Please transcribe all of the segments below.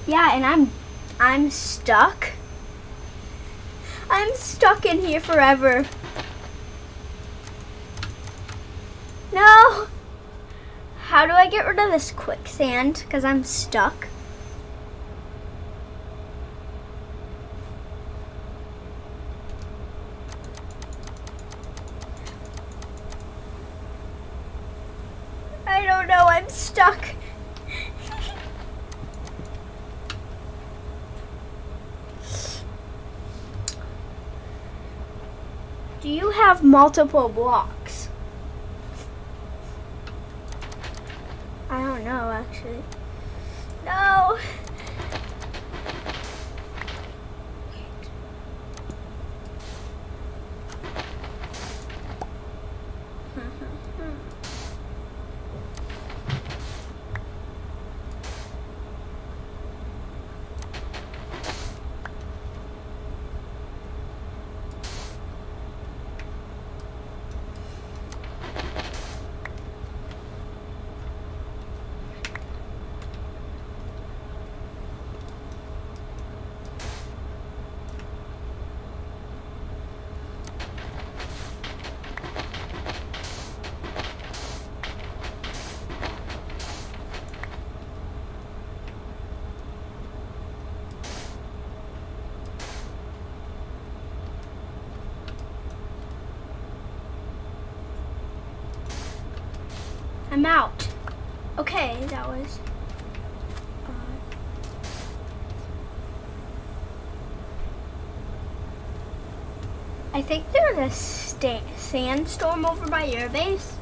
Yeah, and I'm stuck. I'm stuck in here forever. No! How do I get rid of this quicksand? Because I'm stuck. I don't know, I'm stuck. Do you have multiple blocks? I don't know, actually. No! I'm out. Okay, that was... I think there's a sandstorm over by your base.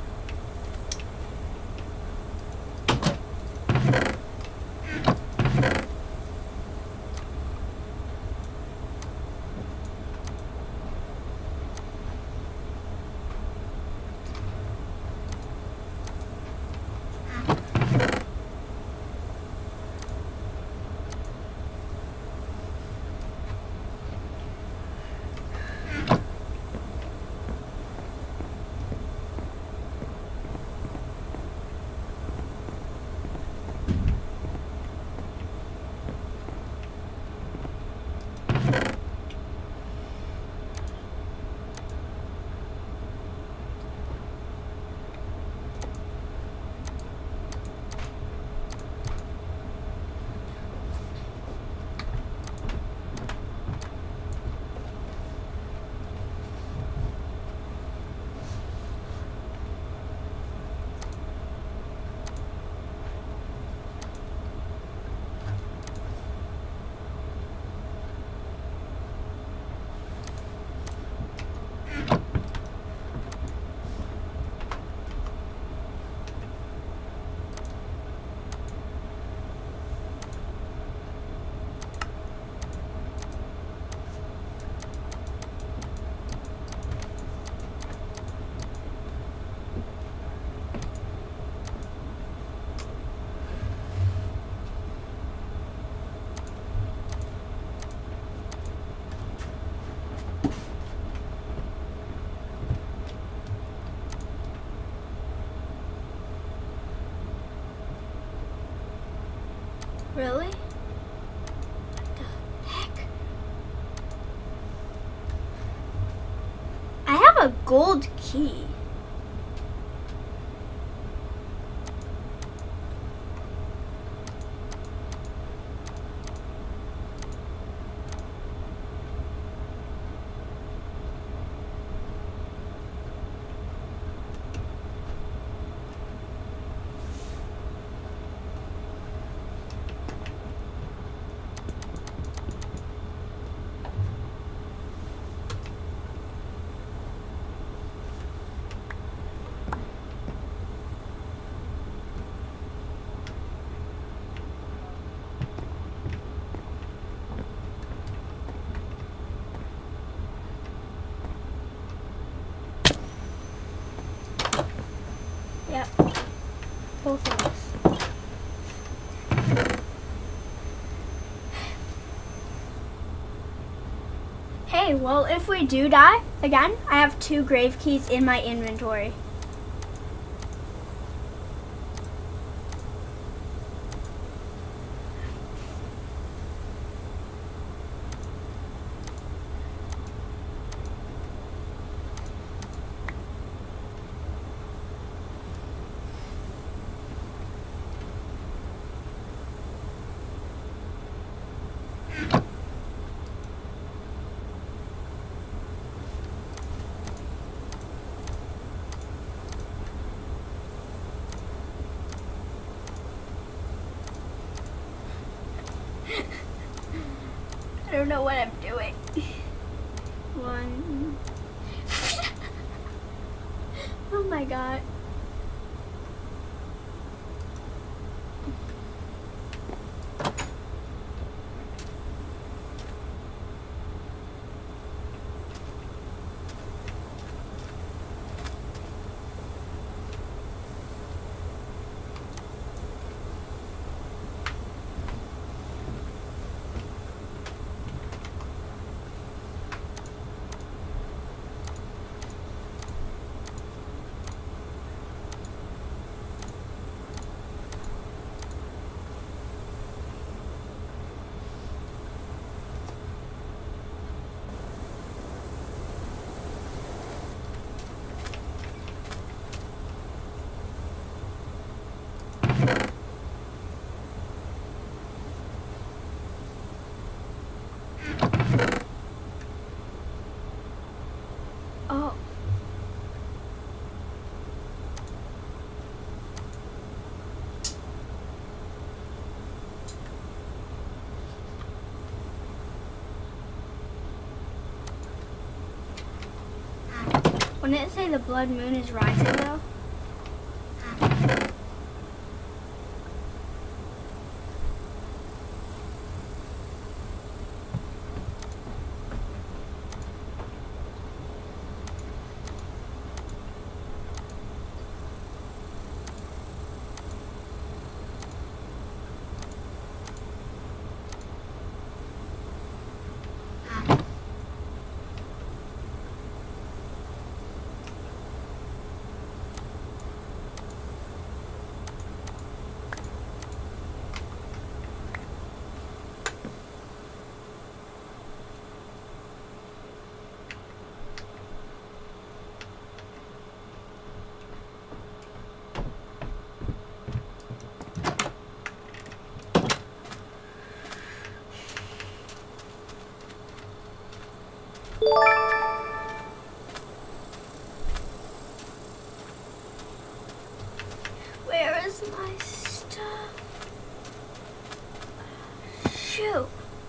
Really? What the heck? I have a gold key. Yep. Both of us. Hey, well, if we do die again, I have 2 grave keys in my inventory. don't know what I'm doing. One. Oh my god. Oh. Wouldn't it say the blood moon is rising though? Where is my stuff? Shoot.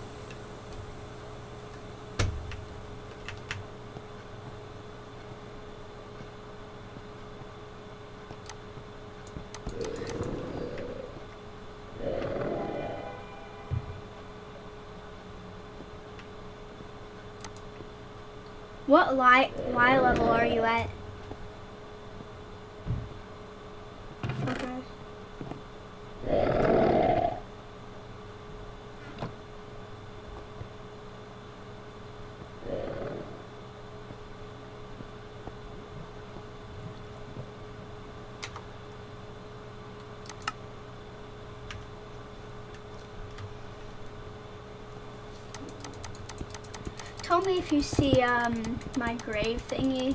What Y level are you at? Okay. Tell me if you see my grave thingy.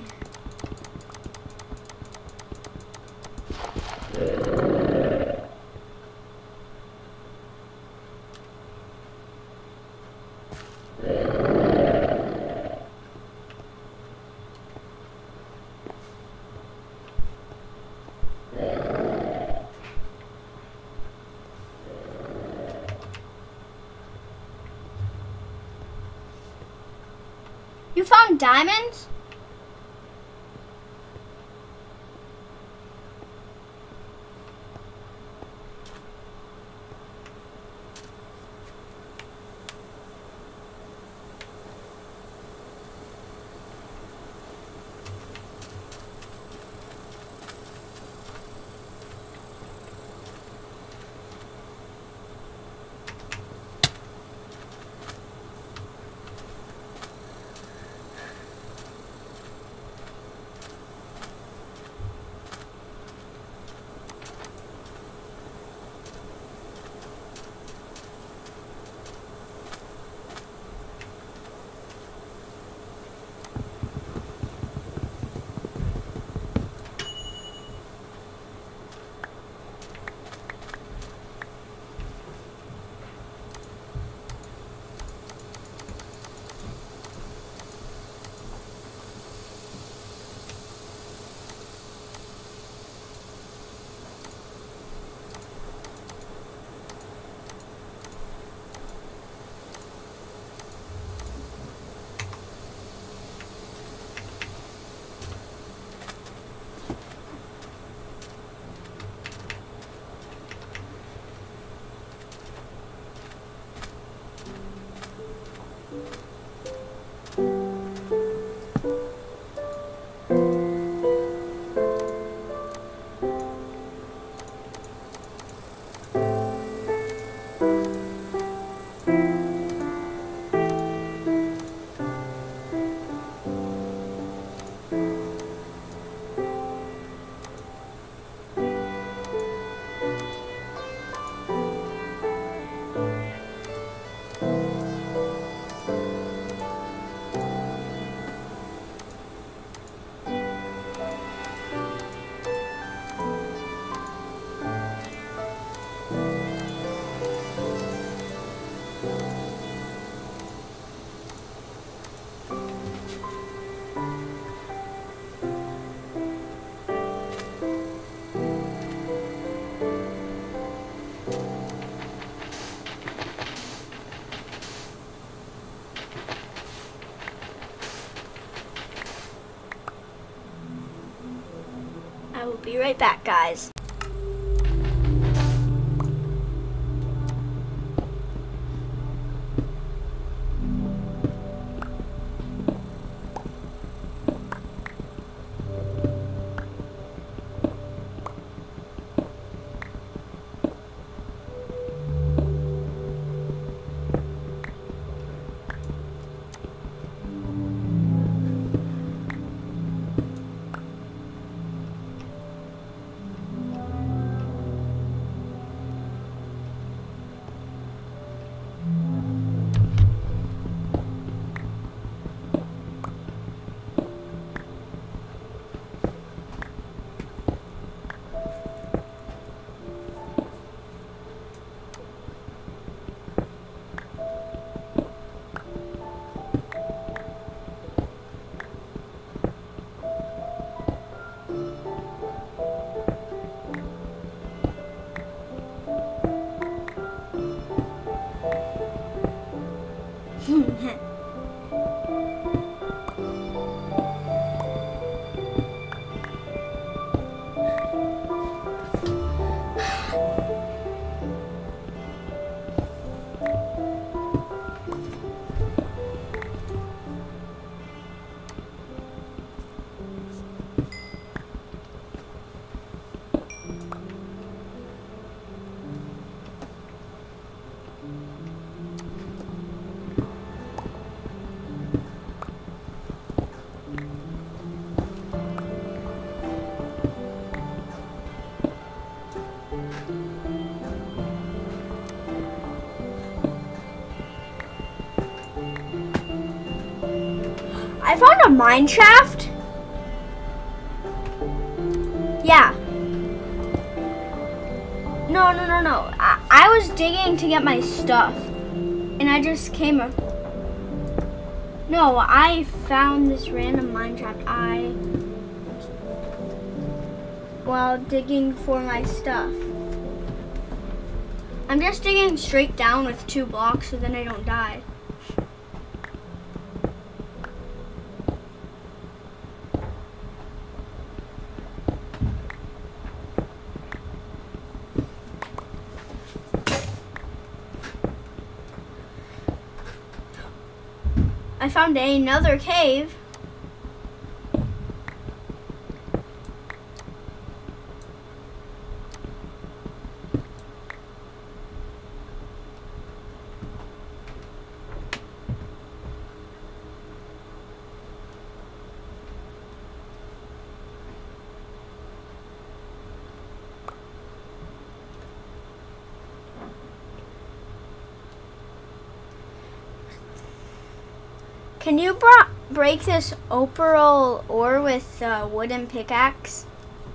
You found diamonds? I will be right back, guys. I found a mine shaft. Yeah. No. I was digging to get my stuff. And I just came up. No, I found this random mine shaft. While digging for my stuff. I'm just digging straight down with 2 blocks so then I don't die. I found another cave. Can you break this opal ore with a wooden pickaxe?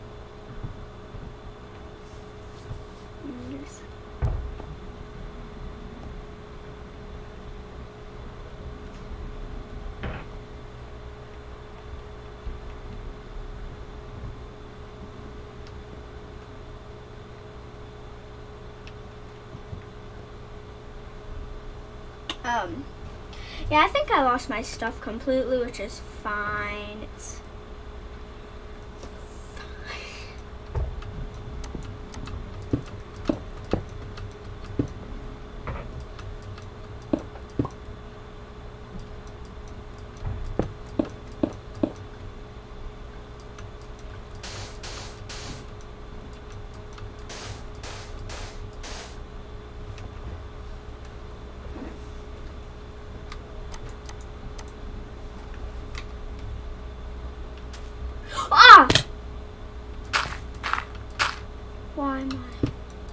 Yeah, I think I lost my stuff completely, which is fine. It's why am I?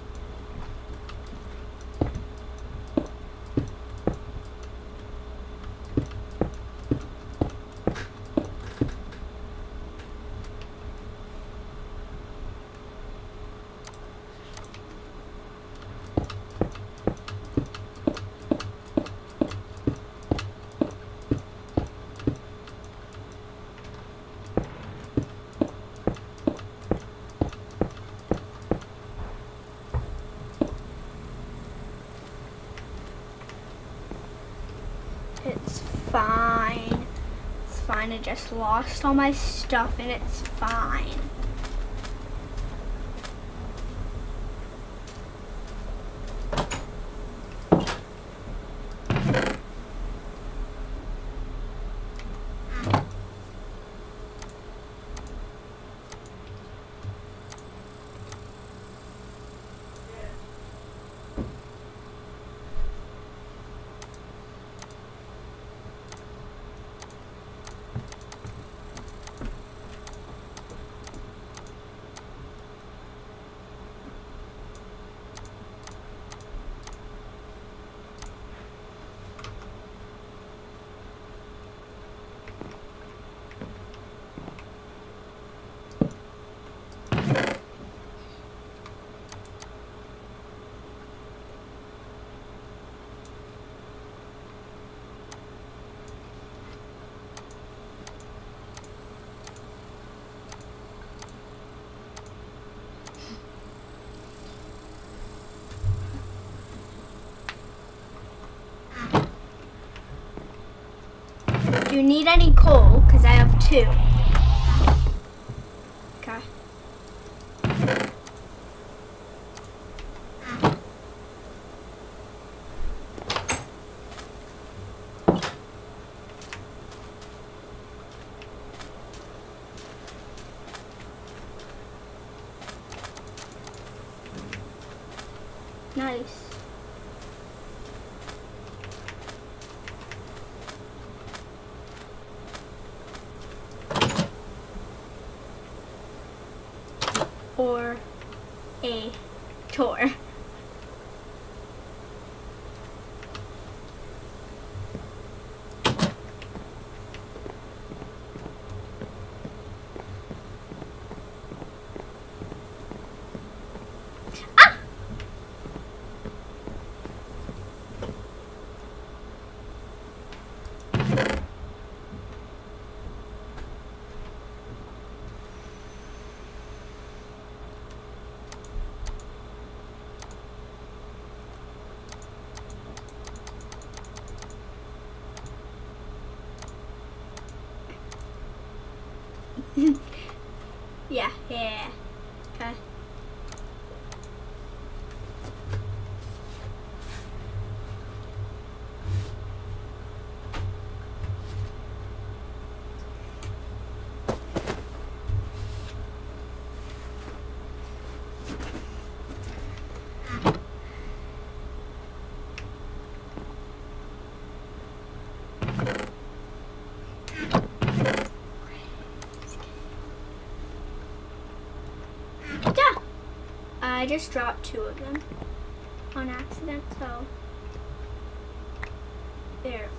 It's fine. I just lost all my stuff and it's fine. you need any coal? Because I have 2. Okay. Nice. Or a tour. Yeah. Okay. I just dropped 2 of them on accident, so there.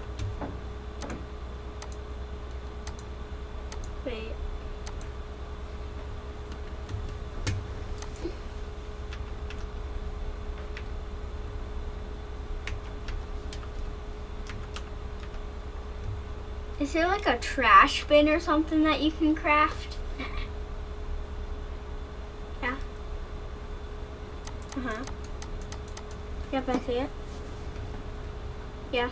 Wait. Is there like a trash bin or something that you can craft? Yeah. Uh-huh. Yep, I see it. Yeah.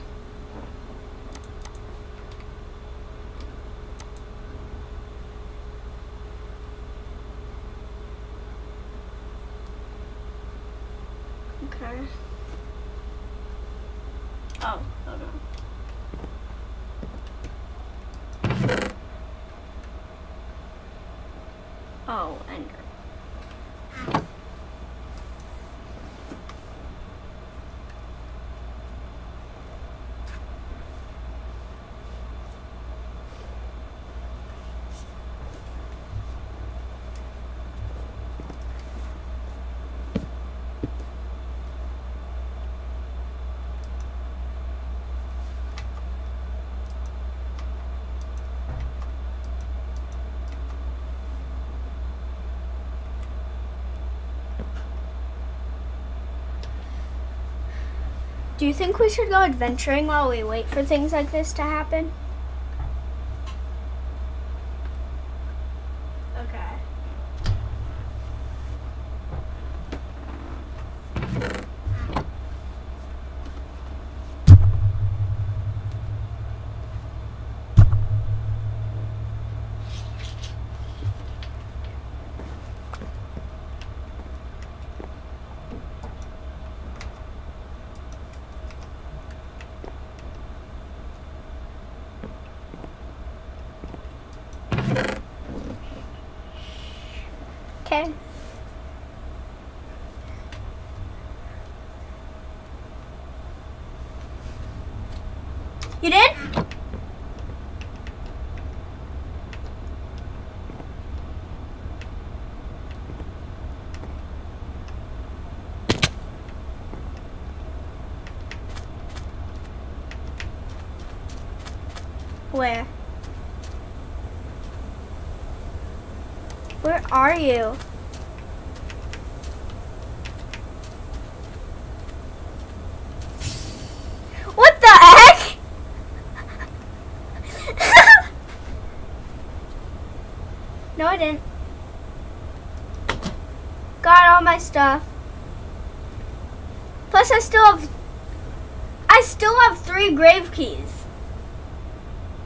Okay. Oh, hold on. Oh, ender. Do you think we should go adventuring while we wait for things like this to happen? Okay. Okay. You did? Where? Where are you? What the heck? No, I didn't. Got all my stuff. Plus, I still have 3 grave keys.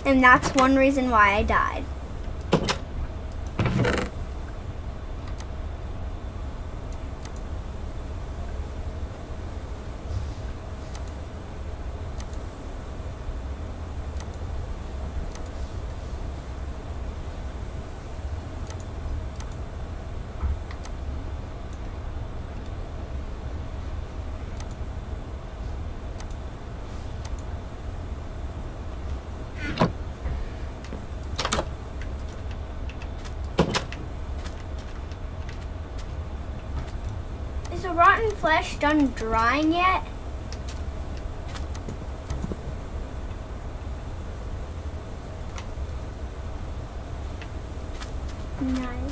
And that's one reason why I died. Is the rotten flesh done drying yet? Nice.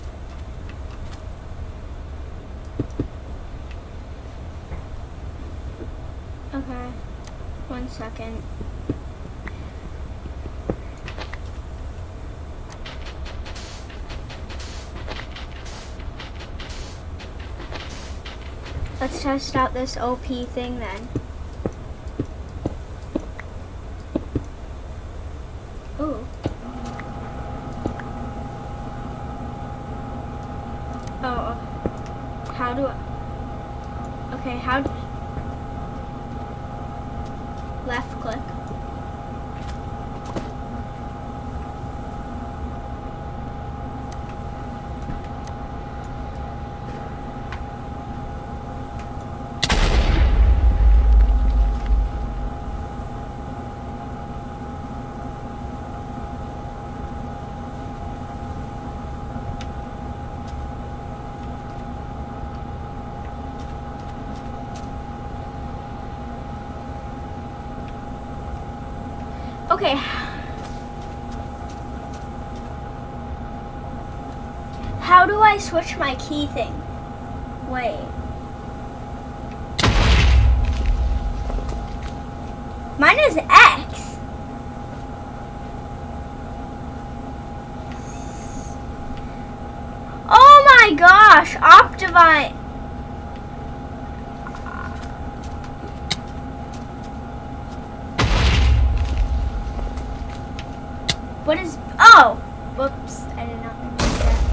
Okay. 1 second. Let's test out this OP thing then. Ooh. Oh. How do I... Okay, how... Left click. Okay. How do I switch my key thing? Wait. Mine is X. Oh my gosh, Optivine. What is, oh, whoops, I did not mean to do that.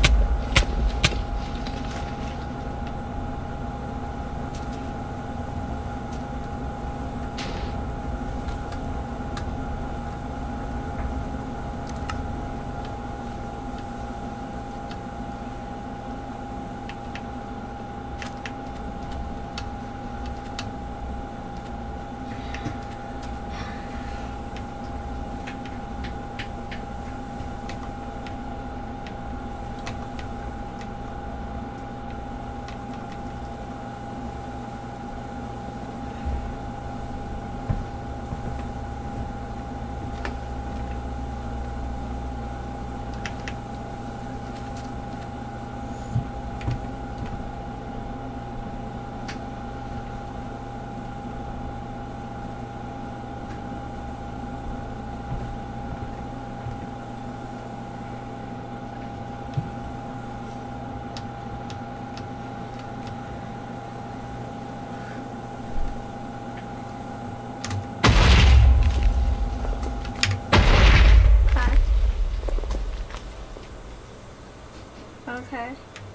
Okay.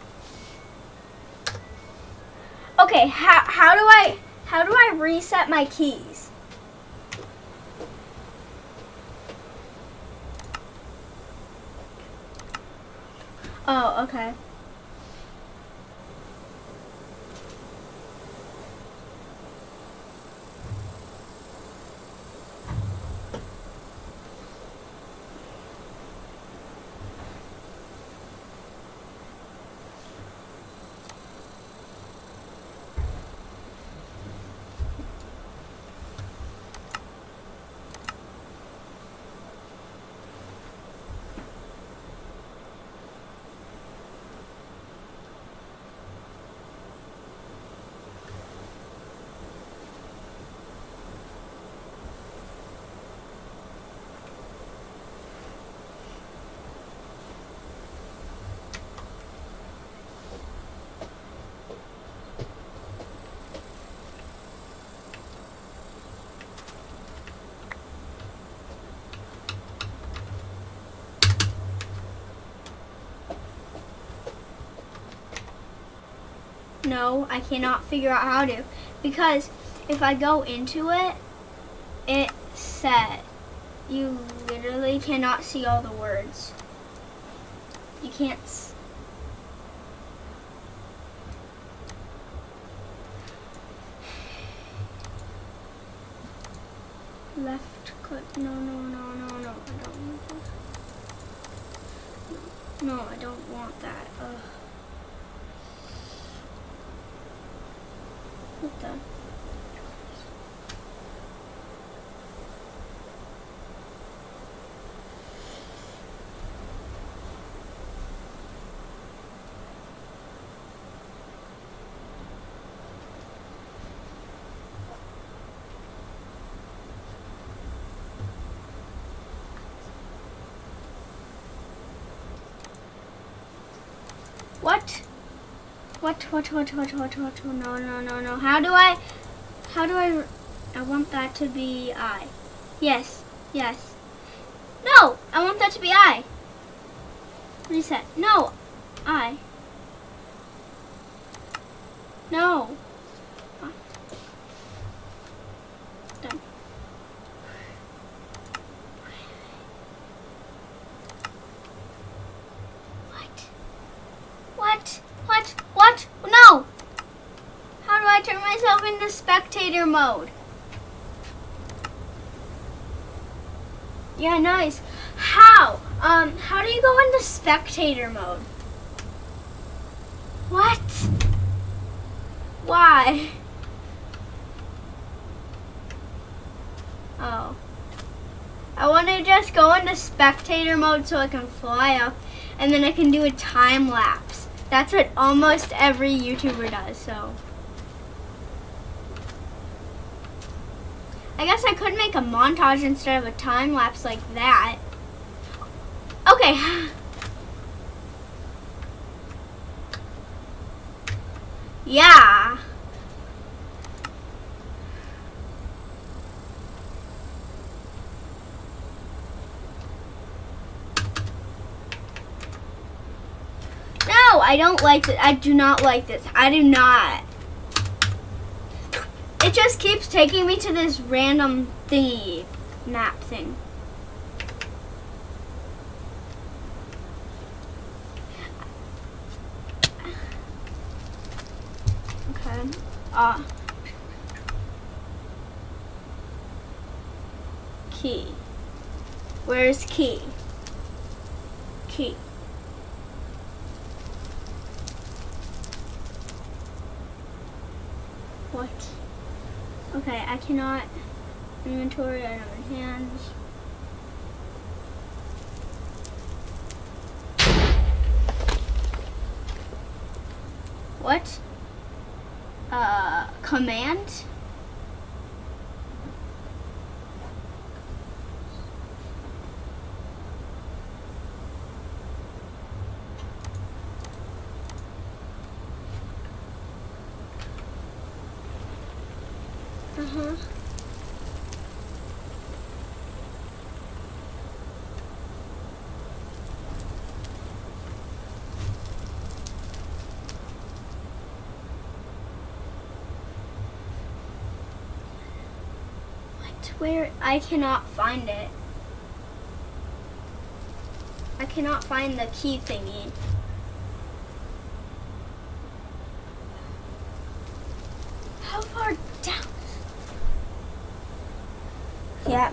Okay, how do I reset my keys? Oh, okay. No, I cannot figure out how to. Because if I go into it, it said you literally cannot see all the words. You can't. Left click. No, no, no, no, no. I don't want that. No, I don't want that. Ugh. What the? What? What? No, no, no, no. How do I, I want that to be I. Yes, yes. No, I want that to be I. Reset. No, I. No. Done. What? No! How do I turn myself into spectator mode? Yeah, nice. How? How do you go into spectator mode? What? Why? Oh. I want to just go into spectator mode so I can fly up and then I can do a time lapse. That's what almost every YouTuber does, so. I guess I could make a montage instead of a time lapse like that. Okay. Yeah. No, I don't like this. I do not like this. I do not. It just keeps taking me to this random thingy map thing. Okay. Key. Where's key? Key. What? Okay, I cannot. Inventory, item in hands. What? Command? Uh-huh. Where? I cannot find it. I cannot find the key thingy. How far down? Yeah.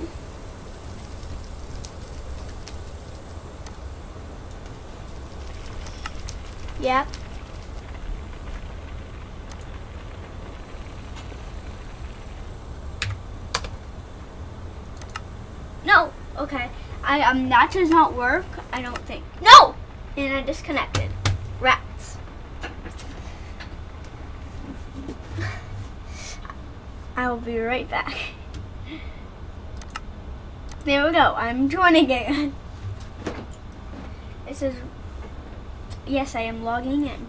Yep. No. Okay. That does not work. I don't think. No. And I disconnected. Rats. I will be right back. There we go. I'm joining again. It says, yes, I am logging in.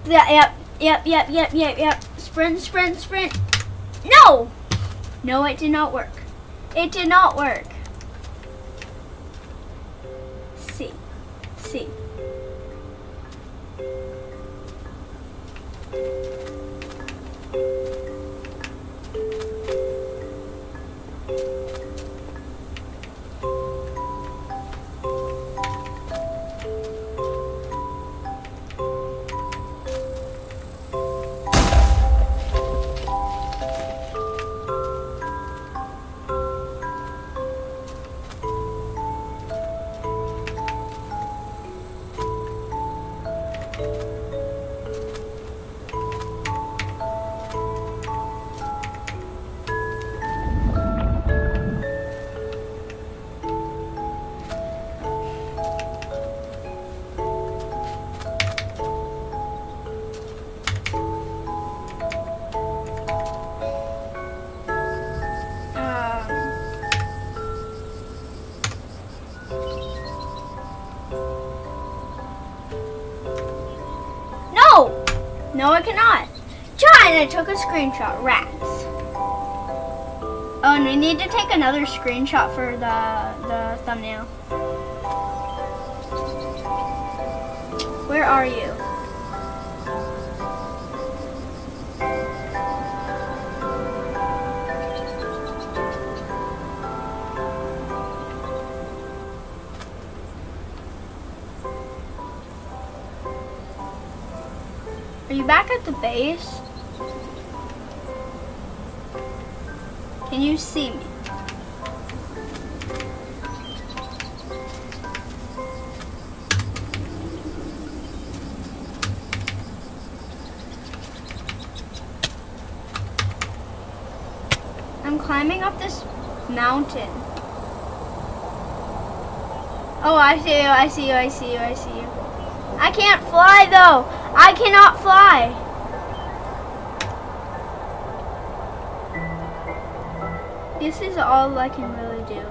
Yep. Sprint. No! No, it did not work. It did not work. C. No, I cannot. John, I took a screenshot. Rats. Oh, and we need to take another screenshot for the thumbnail. Where are you? Are you back at the base? Can you see me? I'm climbing up this mountain. Oh, I see you. I can't fly though. I cannot fly. This is all I can really do.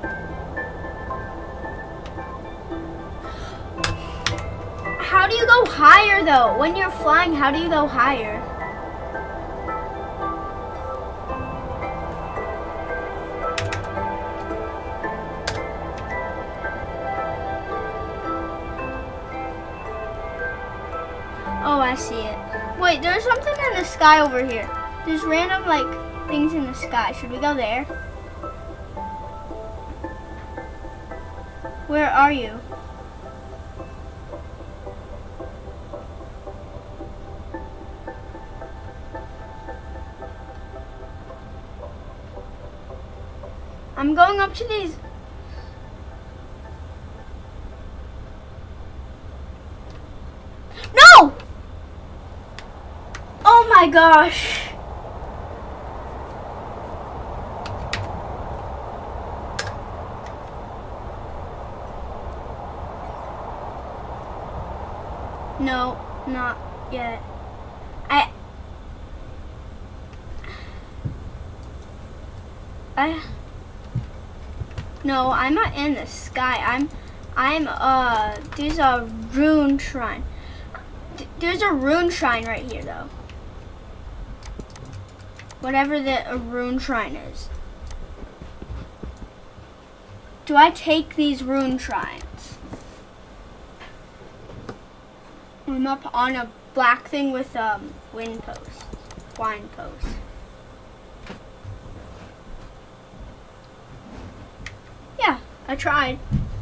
How do you go higher though? When you're flying, how do you go higher? Oh, I see it. Wait, there's something in the sky over here. There's random, like, things in the sky. Should we go there? Where are you? I'm going up to these. No! Oh my gosh. No, not yet. No, I'm not in the sky. There's a rune shrine. There's a rune shrine right here, though. Whatever the rune shrine is. Do I take these rune shrines? I'm up on a black thing with wine posts. Yeah, I tried.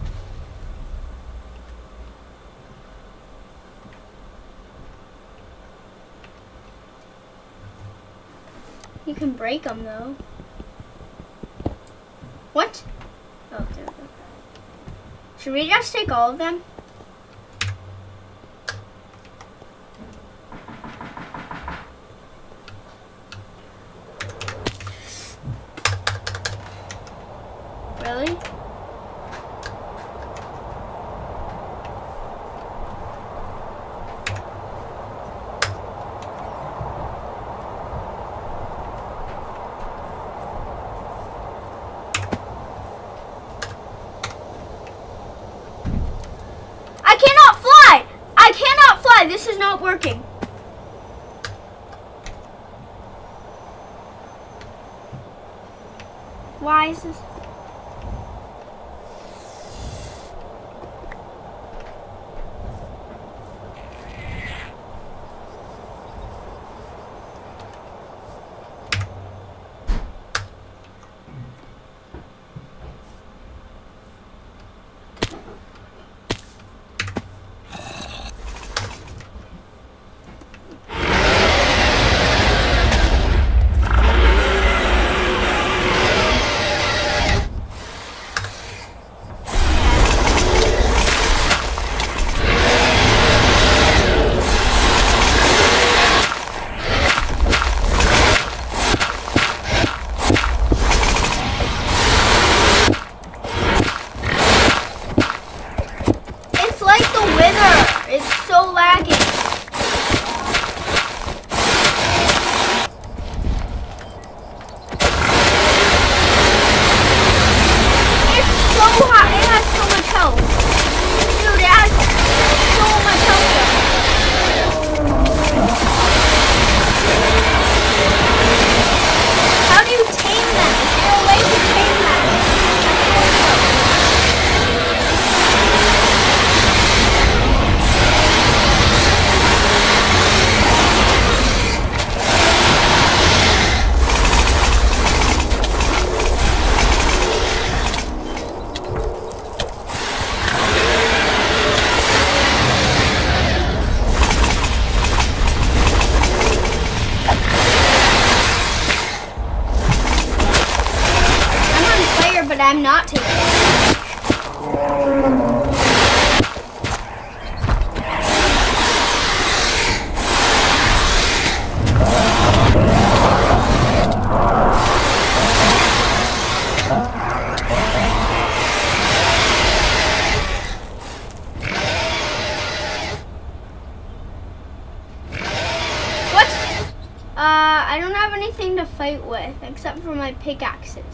You can break them though. What? Oh, there we go. Should we just take all of them? Really? I cannot fly! This is not working. Why is this? I'm not taking it. What? I don't have anything to fight with except for my pickaxes.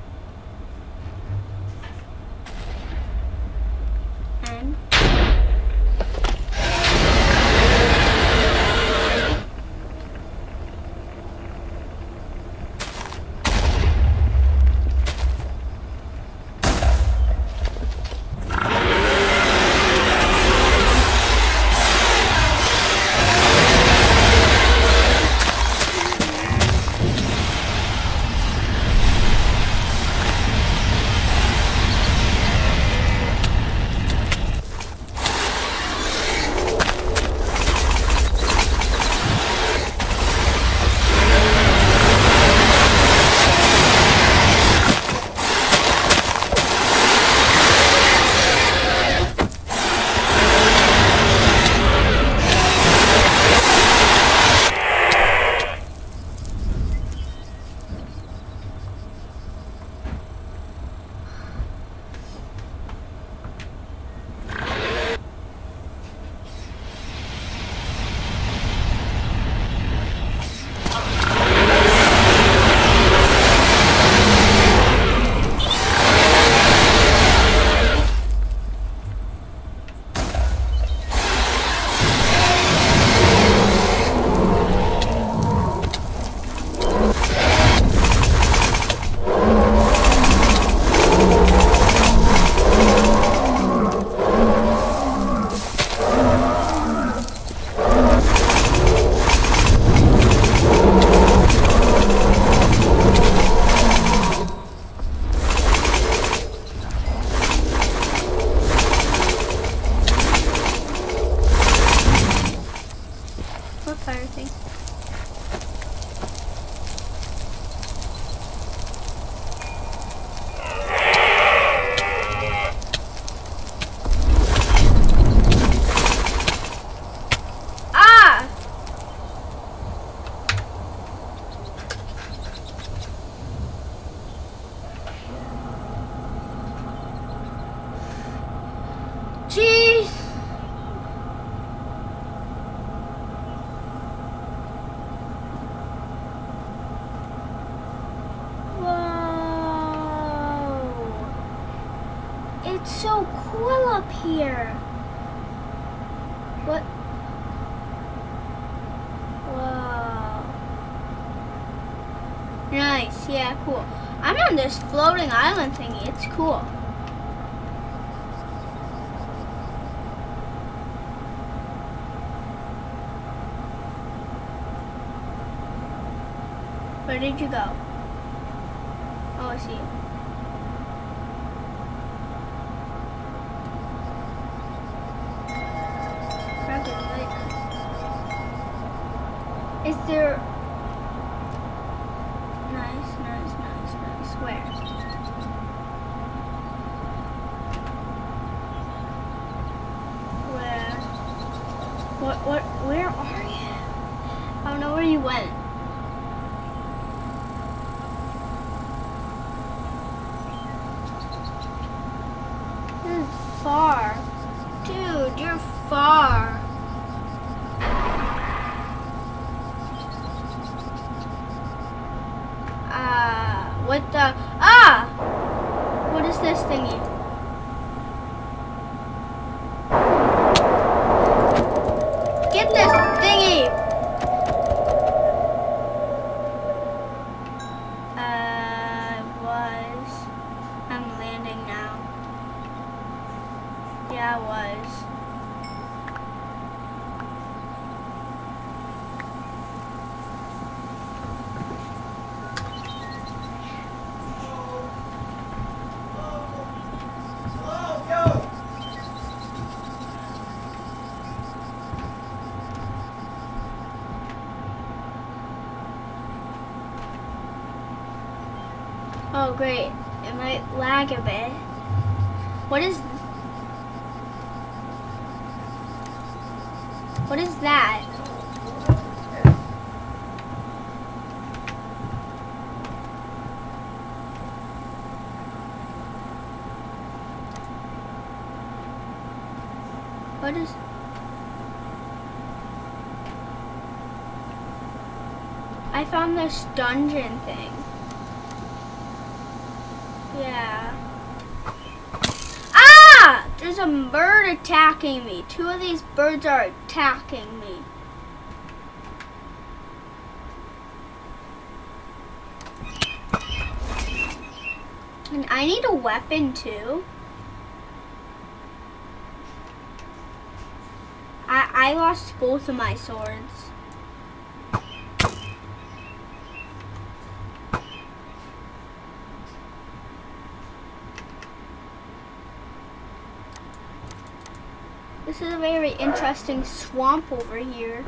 Jeez. Whoa. It's so cool up here. What? Whoa. Nice. Yeah, cool. I'm on this floating island thingy. It's cool. Where did you go? Oh, I see you. Is there... Nice. Where? Where are you? I don't know where you went. This is far. Dude, you're far. What the? Ah! What is this thingy? Get this thingy! I'm landing now. Yeah, I was. Oh great, it might lag a bit. What is that? What is... I found this dungeon thing. Yeah. Ah! There's a bird attacking me. Two of these birds are attacking me. And I need a weapon too. I lost both of my swords. This is a very interesting swamp over here.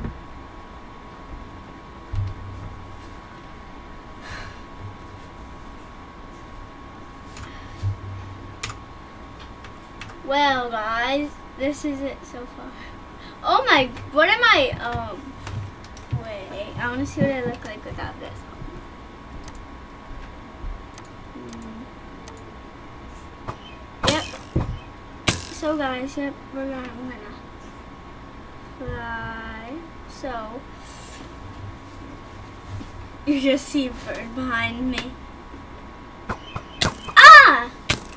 Well, guys, this is it so far. Oh my, what am I, wait, I want to see what I look like without this. Yep. So guys, yep, I'm gonna fly. So, you just see a bird behind me. Ah!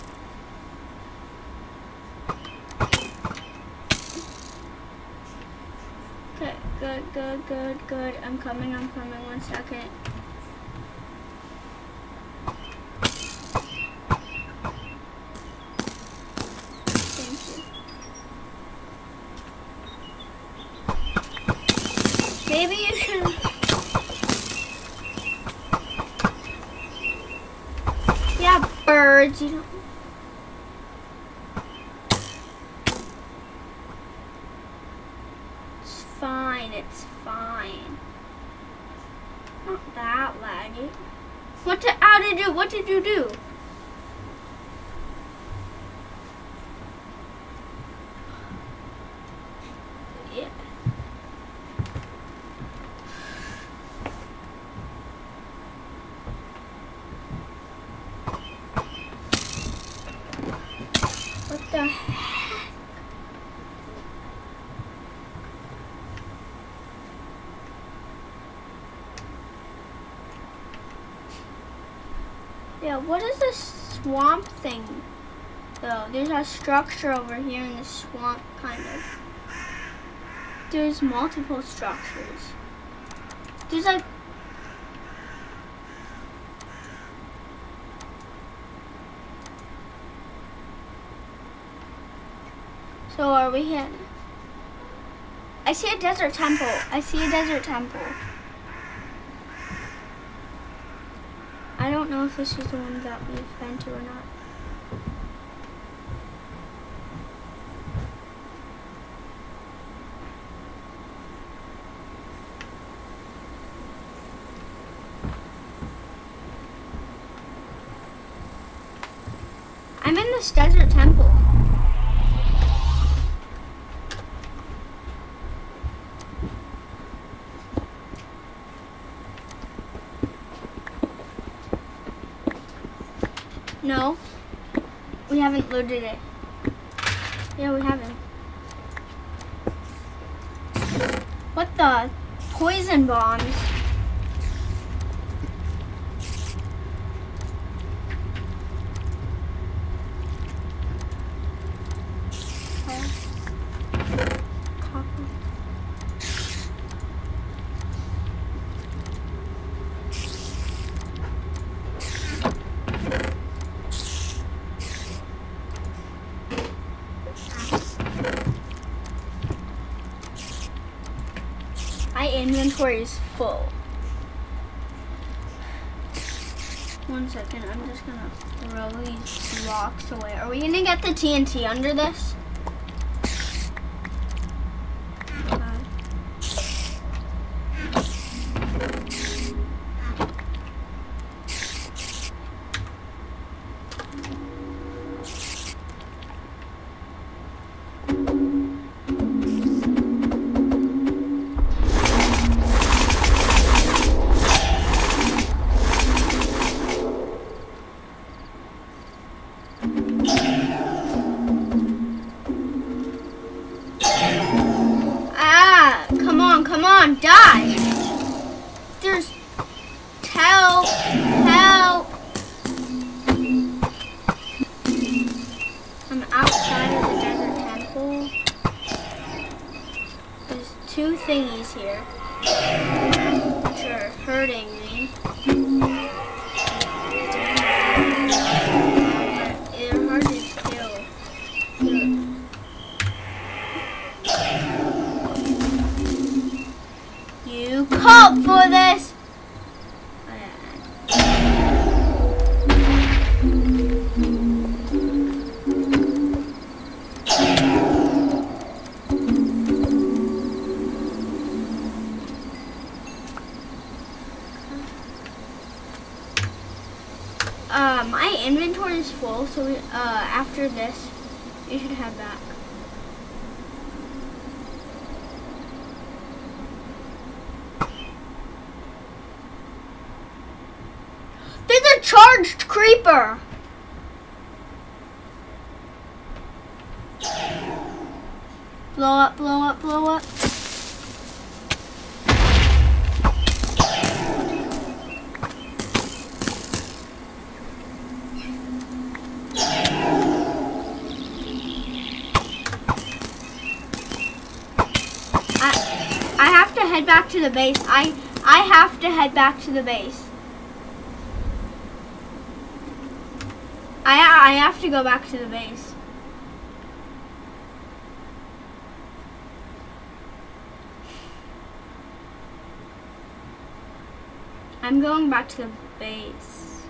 Okay, good. I'm coming, 1 second. Maybe you should... Yeah, birds, you don't... It's fine. Not that laggy. What did you do? Yeah. What the heck? Yeah, what is this swamp thing, though? There's a structure over here in the swamp, kind of. There's multiple structures. There's like... So are we here? I see a desert temple. I see a desert temple. I don't know if this is the one that we've been to or not. I'm in this desert temple. No, we haven't loaded it. Yeah, we haven't. What the? Poison bombs. My inventory is full. One second, I'm just gonna throw these blocks away. Are we gonna get the TNT under this? Come on, die! There's help! I'm outside of the desert temple. There's two thingies here, which are hurting me. They're hard to kill. You called for this! My inventory is full, so we, after this, you should head back. There's a charged creeper! Blow up, blow up, blow up. I have to head back to the base. I have to head back to the base. I have to go back to the base. I'm going back to the base.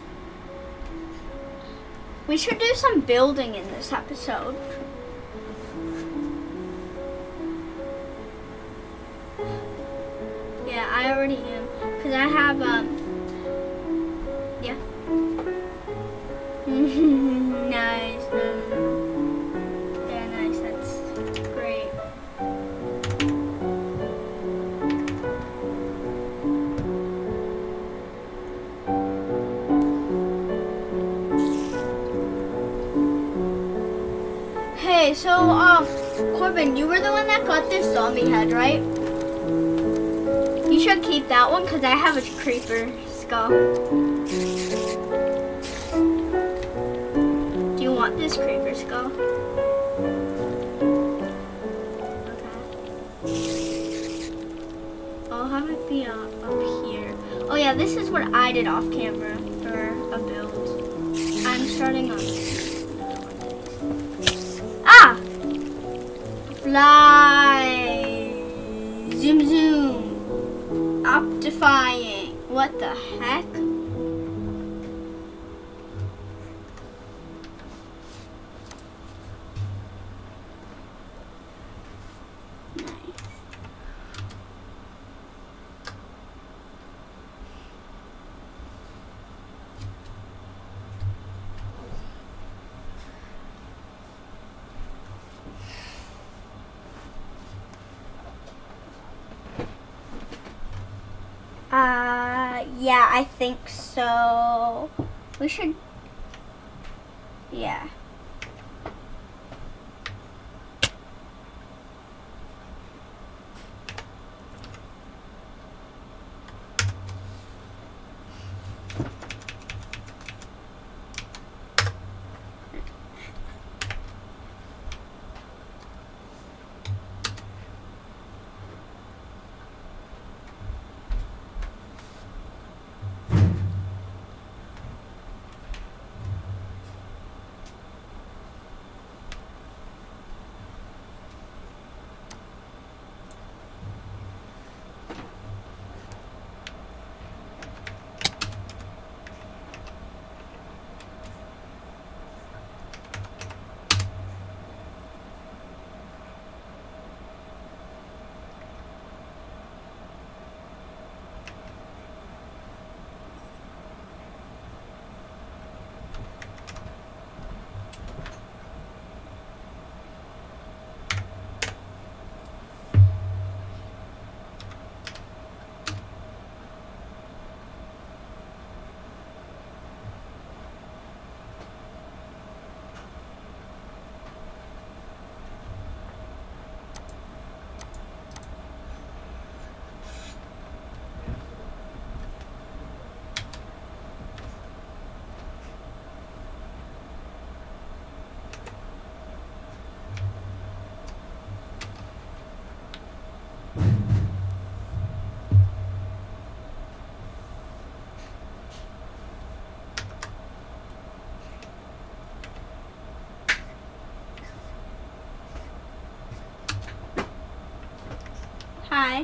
We should do some building in this episode. Yeah, I already am. Because I have, yeah. Nice. Yeah, nice. That's great. Hey, so, Corbin, you were the one that got this zombie head, right? You should keep that one because I have a creeper skull. Do you want this creeper skull? Okay. I'll have it be up here. Oh yeah, this is what I did off camera for a build. I'm starting on. Ah! Fly. Zoom zoom. Optifying. What the heck? Yeah, I think so. We should, yeah. Hi.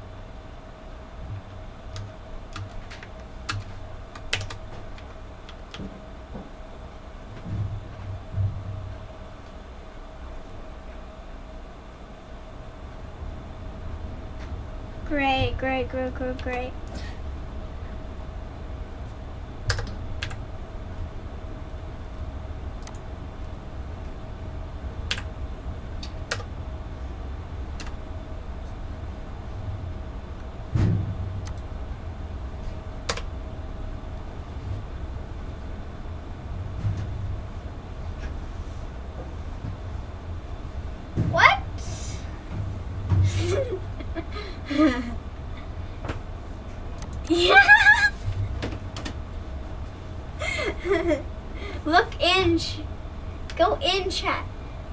Great, great, great, great, great. What? Yeah. Look in. Go in chat.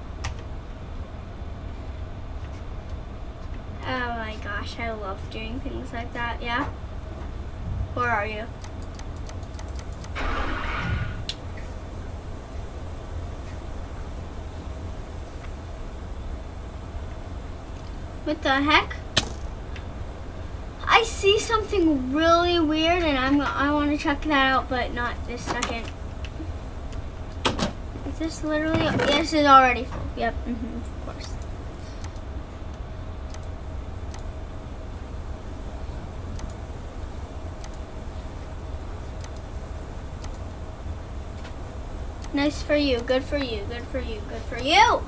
Oh my gosh, I love doing things like that. Yeah. Where are you? What the heck? I see something really weird and I want to check that out, but not this second. Is this literally, this is already full. Yep, of course. Nice for you, good for you, good for you, good for you.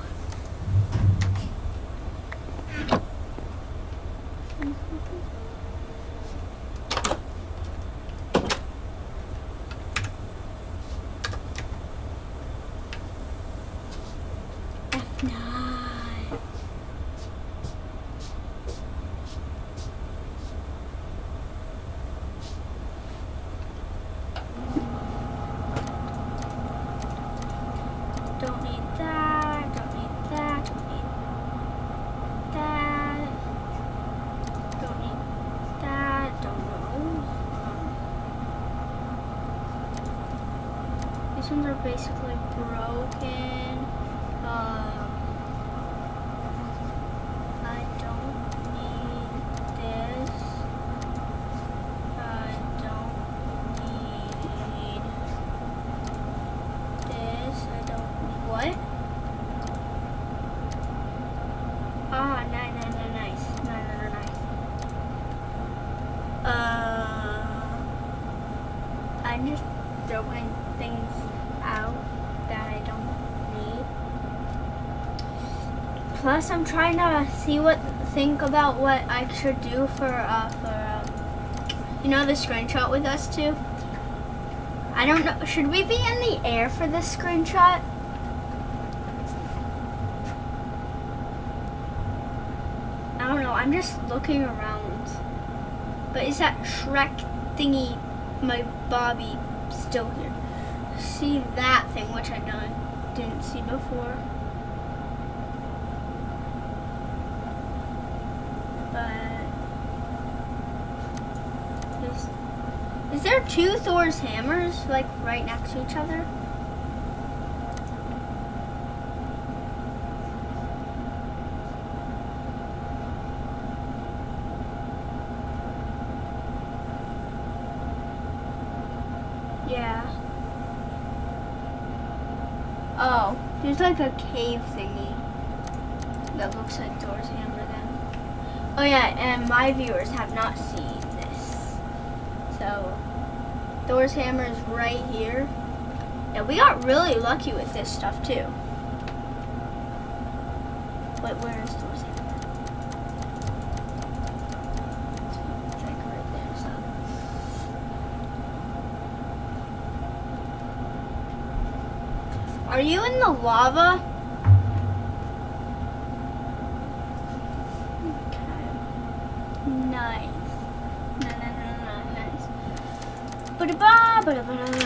Don't need that, don't need that, don't need that, don't need that, don't know. These ones are basically broken. I'm just throwing things out that I don't need. Plus, I'm trying to think about what I should do for you know, the screenshot with us too. I don't know. Should we be in the air for this screenshot? I don't know. I'm just looking around. But is that Shrek thingy, my Bobby, still here? See that thing, which I didn't see before. But is there two Thor's hammers like right next to each other? Yeah. Oh, there's like a cave thingy that looks like Thor's hammer then. Oh yeah, and my viewers have not seen this. So, Thor's hammer is right here. Yeah, we got really lucky with this stuff too. Wait, where is Thor's hammer? It's like right there, so. Are you in the lava? Okay. Nice. No, nice. Ba-da-ba, ba-da-ba-da.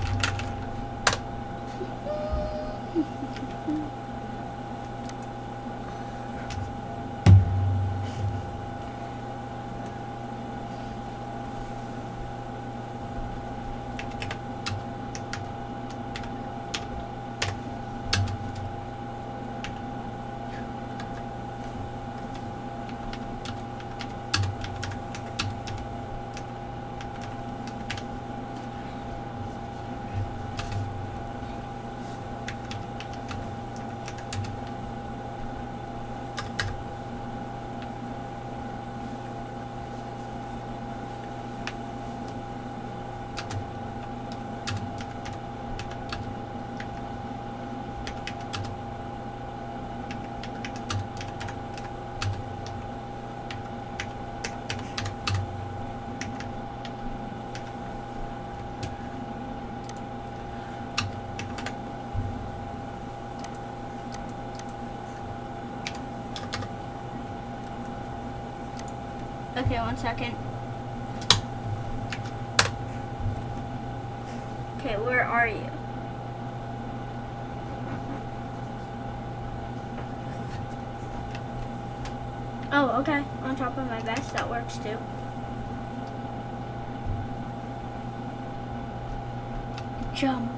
Okay, 1 second. Okay, where are you? Oh, okay. On top of my vest, that works too. Jump.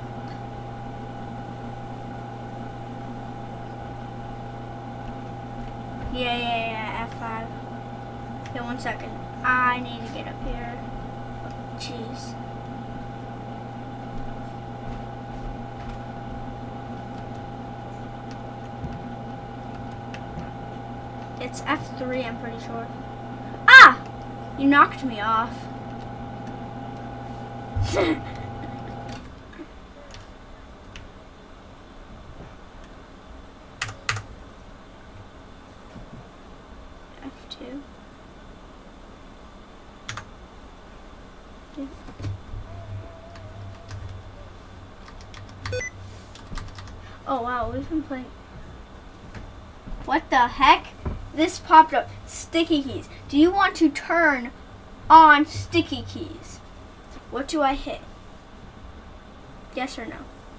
Yeah, F5. Okay, 1 second. I need to get up here. Oh, jeez. It's F3, I'm pretty sure. Ah! You knocked me off. F2. Yeah. Oh wow, we've been playing. What the heck? This popped up. Sticky keys. Do you want to turn on sticky keys? What do I hit? Yes or no?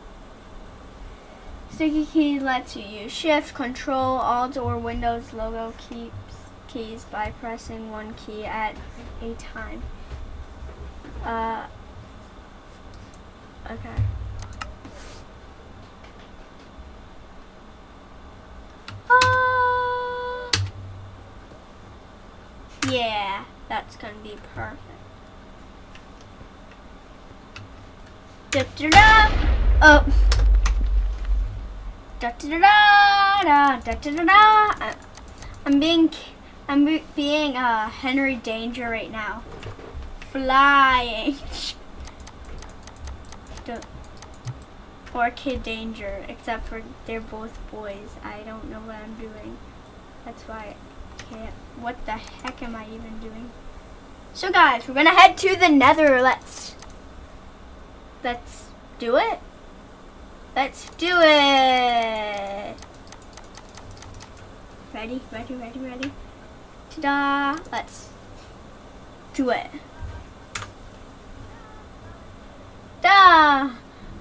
Sticky key lets you use Shift, Control, Alt, or Windows logo keys by pressing one key at a time. Okay. Yeah, that's gonna be perfect. Da da da. Oh. Da da da da da da da da. I'm being Henry Danger right now. Flying. or Kid Danger, except for they're both boys. I don't know what I'm doing. That's why I can't. What the heck am I even doing? So guys, we're gonna head to the Nether. Let's do it. Let's do it. Ready, ready, ready, ready. Ta-da! Let's do it. Da!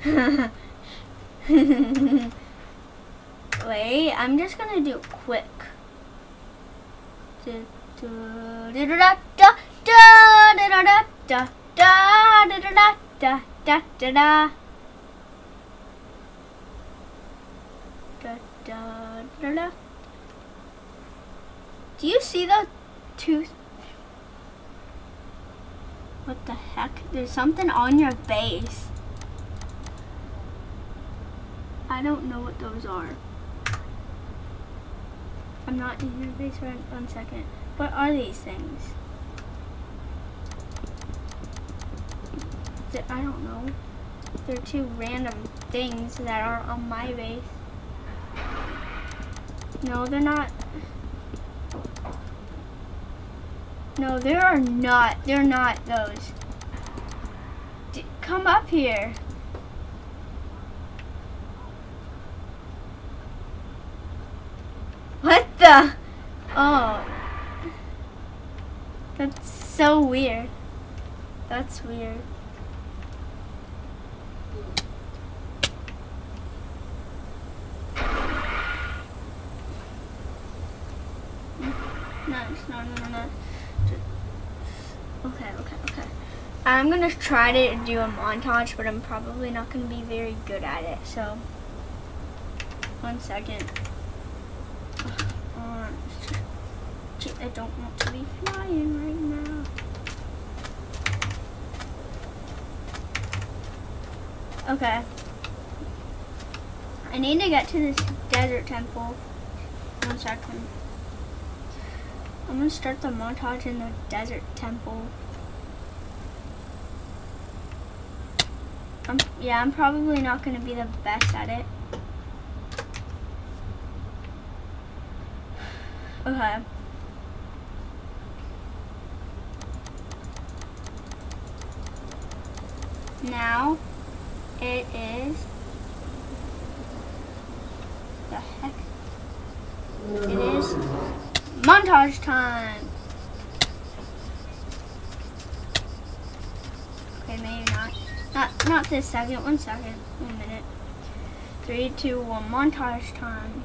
Wait, I'm just gonna do it quick. Do you see the tooth? What the heck? There's something on your base. I don't know what those are. I'm not in your base for 1 second. What are these things? I don't know. They're two random things that are on my base. No, they're not. No, there are not. They're not those. Come up here. What the? Oh. That's so weird. That's weird. No. Okay. I'm gonna try to do a montage, but I'm probably not gonna be very good at it. So, 1 second. I don't want to be flying right now. Okay. I need to get to this desert temple. 1 second. I'm gonna start the montage in the desert temple. I'm probably not gonna be the best at it. Okay. Now it is the heck. It is montage time. Okay, maybe not. Not this second. 1 second. 1 minute. 3, 2, 1. Montage time.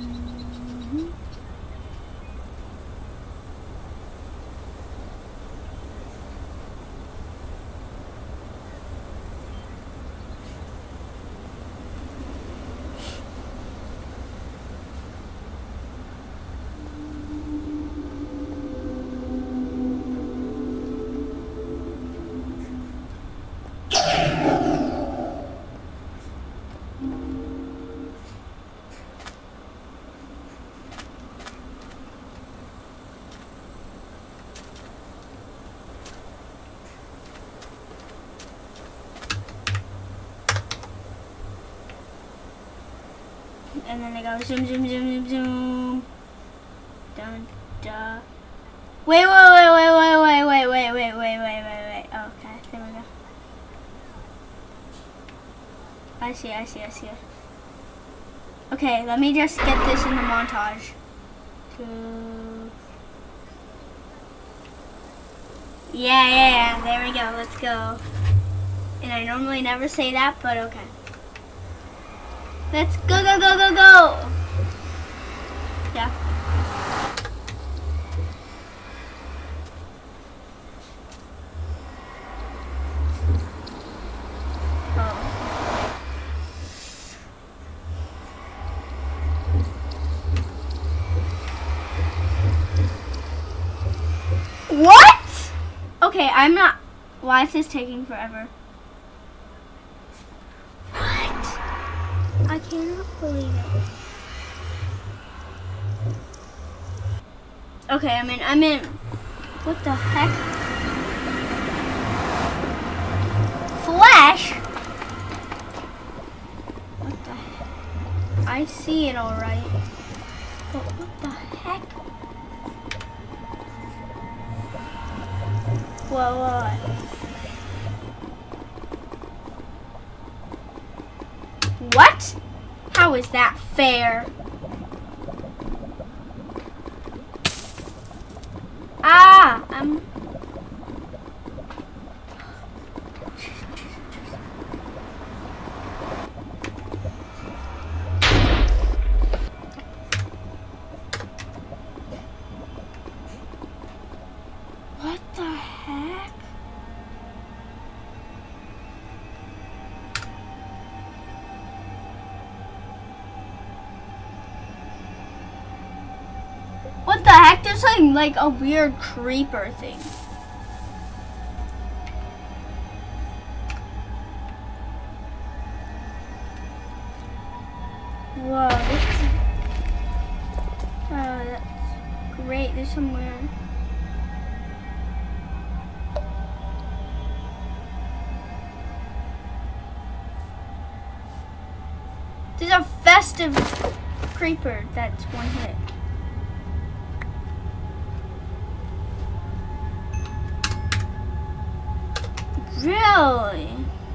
And then I go zoom, zoom, zoom, zoom, zoom. Dun, da. Wait. Okay, there we go. I see. Okay, let me just get this in the montage. Yeah, there we go, let's go. And I normally never say that, but okay. Let's go. Yeah. What? Okay, I'm not. Why is this taking forever? What? I cannot believe it. Okay, I'm in. What the heck? Flash? I see it all right. But what the heck? What? What? How is that fair? Ah, what the heck? What the heck? There's like a weird creeper thing. Whoa, this is... Oh, that's great. There's somewhere. There's a festive creeper that's one hit. Really?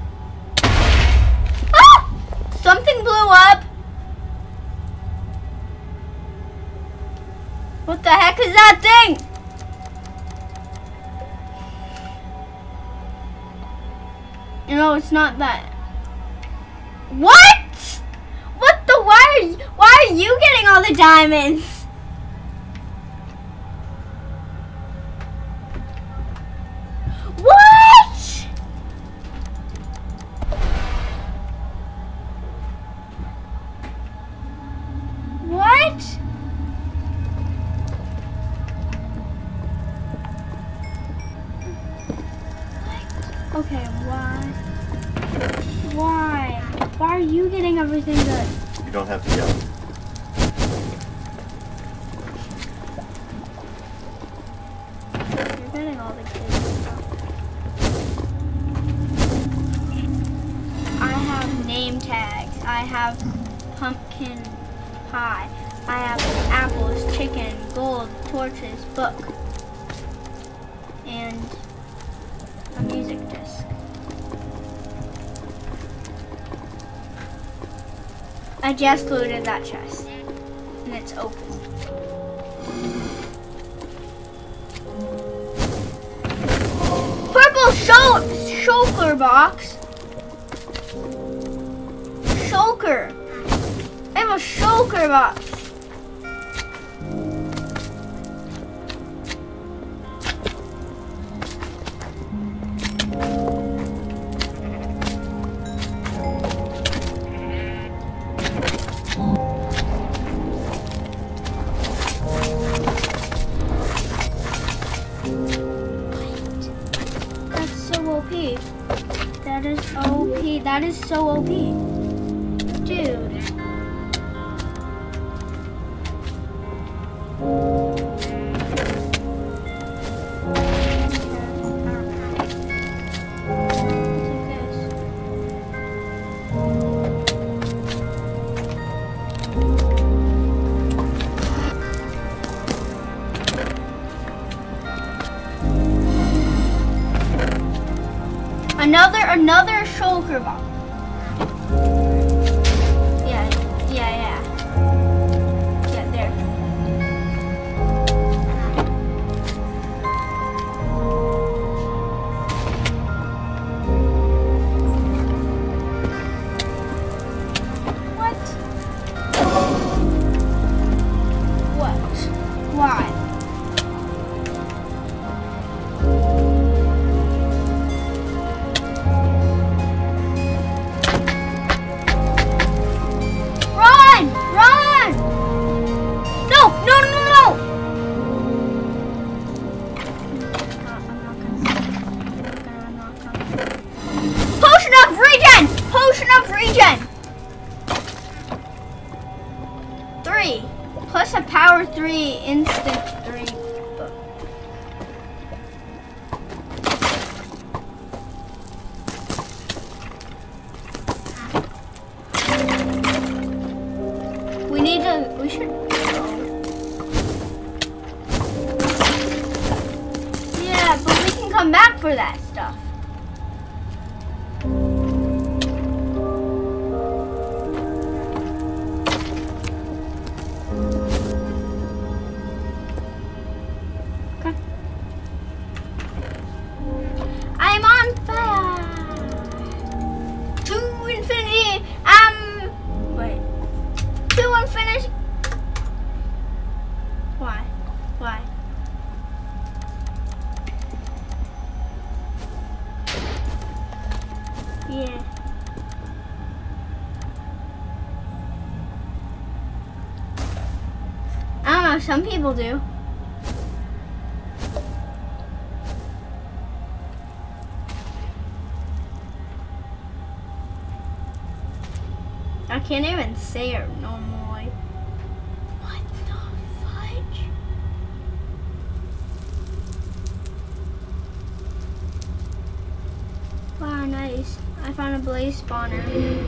Ah! Something blew up. What the heck is that thing? You know, it's not that. What? What the? Why are you getting all the diamonds? Okay, why? Why are you getting everything good? You don't have to yell. You're getting all the good stuff. I have name tags. I have pumpkin pie. I have apples, chicken, gold, torches, book, and a music disc. I just looted that chest, and it's open. Purple shulker box. Shulker. I have a shulker box. That is OP. That is so OP. Dude. Another shulker box. Yeah, there. What? Why? Potion of regen! 3 plus a power 3 instant 3 book. come back for that stuff. Okay. I'm on fire. To infinity. Wait. To infinity. Why? Why? Yeah. I don't know, some people do. I can't even say it normally. What the fudge? Wow, nice. I found a blaze spawner.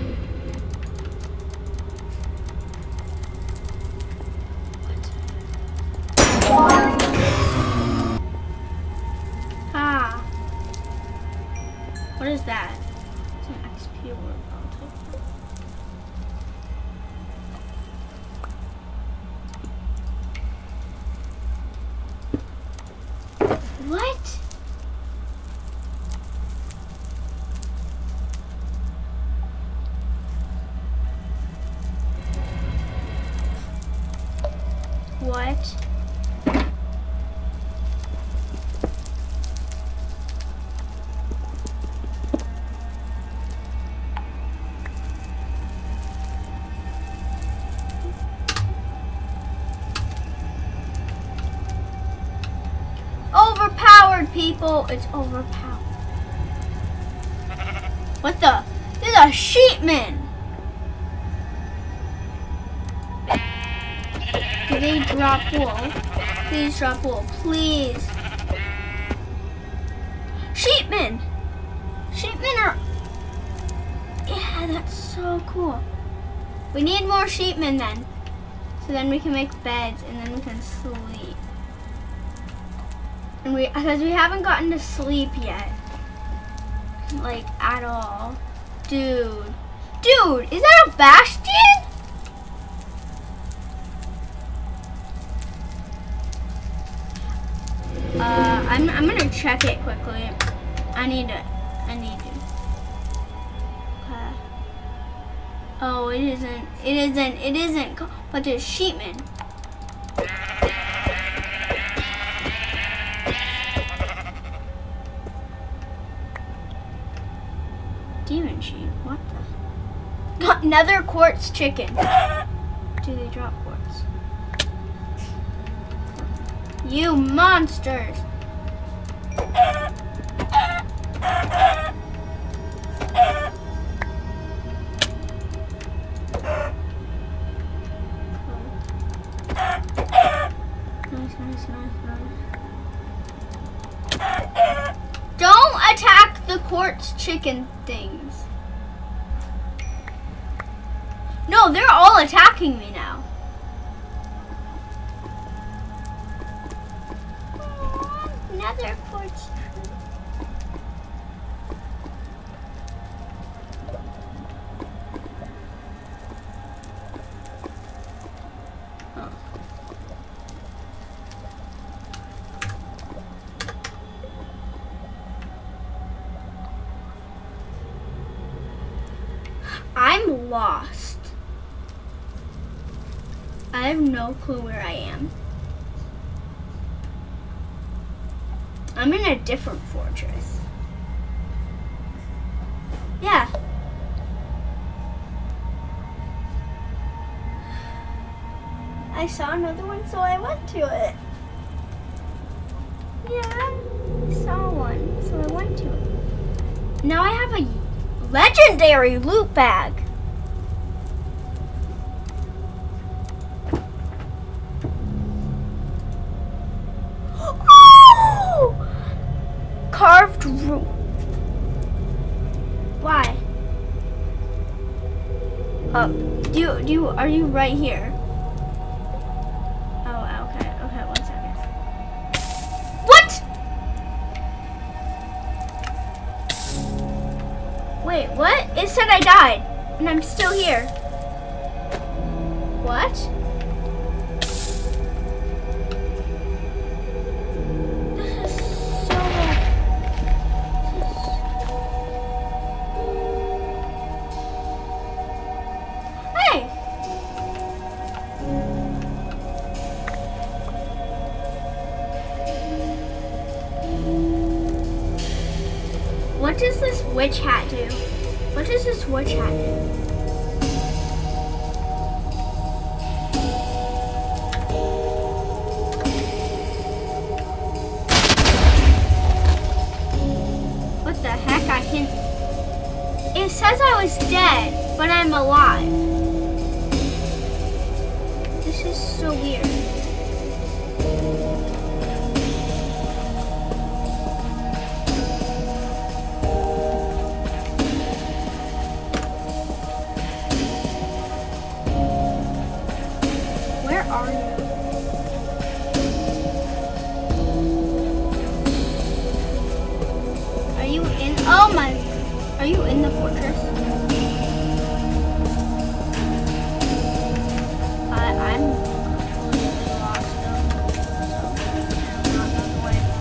Ah. What is that? It's an XP word. I'll take that. What? What? Overpowered, people. It's overpowered. What the? There's a sheepman. Do they drop wool? Please drop wool, please. Sheepmen! Sheepmen are... Yeah, that's so cool. We need more sheepmen then. So then we can make beds and then we can sleep. And because we haven't gotten to sleep yet. Like, at all. Dude. Dude, is that a bastion? I'm gonna check it quickly. I need to. Oh, it isn't, but there's sheepmen. Demon sheep, what the? Got another quartz chicken. Do they drop quartz? You monsters! Nice. Don't attack the quartz chicken things. No, they're all attacking me now. Another quartz tree. Oh. I'm lost. I have no clue where I am. I'm in a different fortress. Yeah. I saw another one, so I went to it. Yeah, I saw one, so I went to it. Now I have a legendary loot bag. Carved room. Why? Are you right here? Oh, okay, 1 second. What? Wait, what? It said I died, and I'm still here. What? This is so... Hey! What does this witch hat do? What does this witch hat do? What the heck? I can... It says I was dead, but I'm alive. This is so weird. Where are you? Are you in? Oh my! Are you in the fortress? I'm completely lost though, so I don't know the way.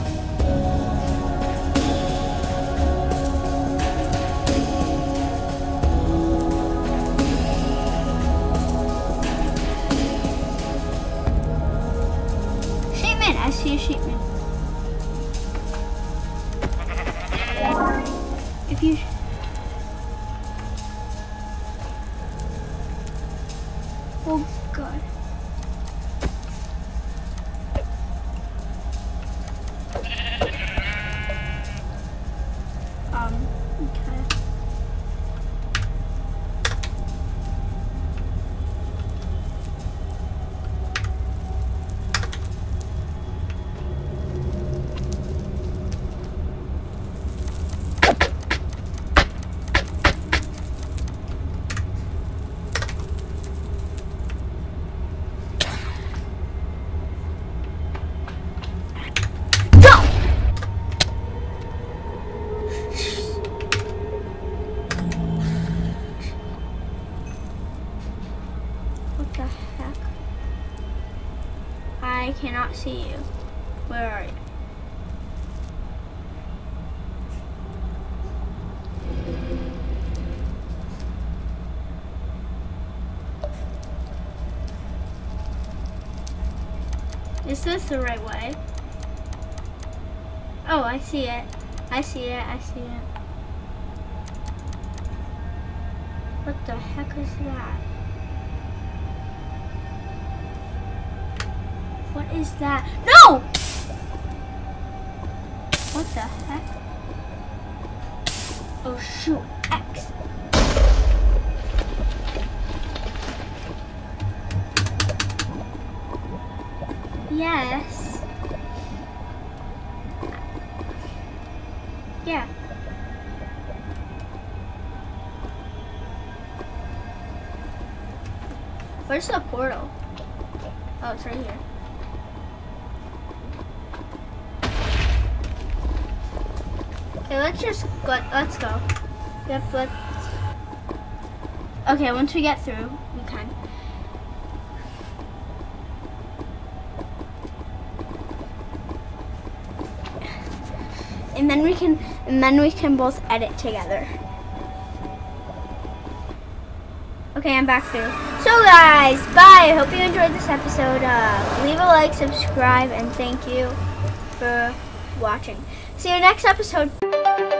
Sheepman, I see a sheepman. If you... Oh God. Okay. What the heck? I cannot see you. Where are you? Is this the right way? Oh, I see it. I see it. I see it. What the heck is that? What is that? No! What the heck? Oh shoot, X. Yes. Yeah. Where's the portal? Oh, it's right here. Okay, let's just go. Let's go. Yep, let's. Okay, once we get through, we can. And then we can both edit together. Okay, I'm back through. So guys, bye. I hope you enjoyed this episode. Leave a like, subscribe, and thank you for watching. See you next episode.